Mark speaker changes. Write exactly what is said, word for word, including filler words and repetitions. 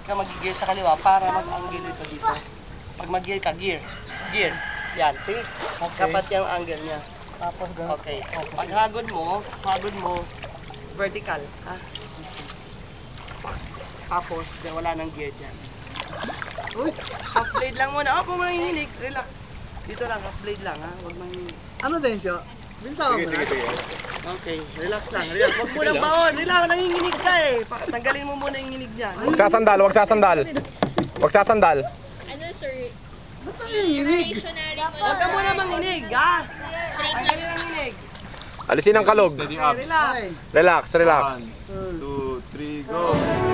Speaker 1: ka mag-gear sa kaliwa para mag-angle ito dito. Pag mag-gear ka, gear. Gear. Yan, see?
Speaker 2: Okay.
Speaker 1: Dapat yung angle niya.
Speaker 2: Tapos ganun.
Speaker 1: Okay. Pag hagod mo, hagod mo, vertical. Ha? Tapos, wala nang gear dyan.
Speaker 2: Uy,
Speaker 1: Half blade lang muna. Oh, kung manginginig, relax. Dito lang, half blade lang ha. Huwag manginginig.
Speaker 2: ano Densyo? Bintawan mo na.
Speaker 1: Okay, relax lang. Relax. Huwag mo nang baon. Relax, nanginginig ka eh. Pa- Tanggalin mo muna yung nginig niya.
Speaker 3: Huwag sasandal, huwag sasandal. Huwag sasandal.
Speaker 4: Ano sir?
Speaker 2: Ba't nanginginig?
Speaker 4: Stationary ko
Speaker 1: Huwag ka muna manginig, ha?
Speaker 4: Straight
Speaker 1: Tanggalin
Speaker 4: lang.
Speaker 1: ang nginig.
Speaker 3: Alisin ang kalog.
Speaker 1: Okay, relax.
Speaker 2: Okay.
Speaker 3: Relax, relax.
Speaker 5: Two, three, go!